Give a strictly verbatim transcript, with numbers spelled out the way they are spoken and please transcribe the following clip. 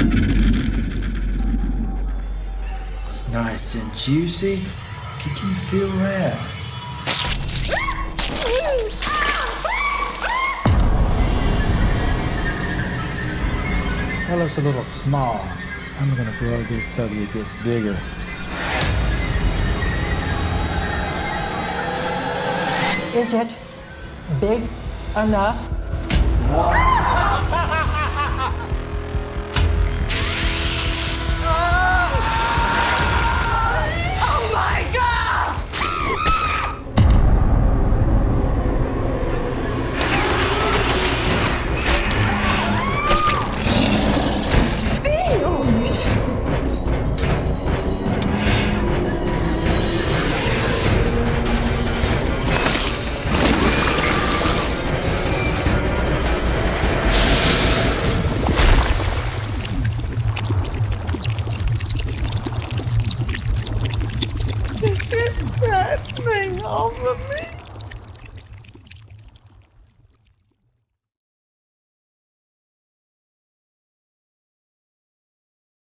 It's nice and juicy. Can you feel that? That looks a little small. I'm gonna grow this so that it gets bigger. Is it big enough? Oh my God! Get that thing off of me.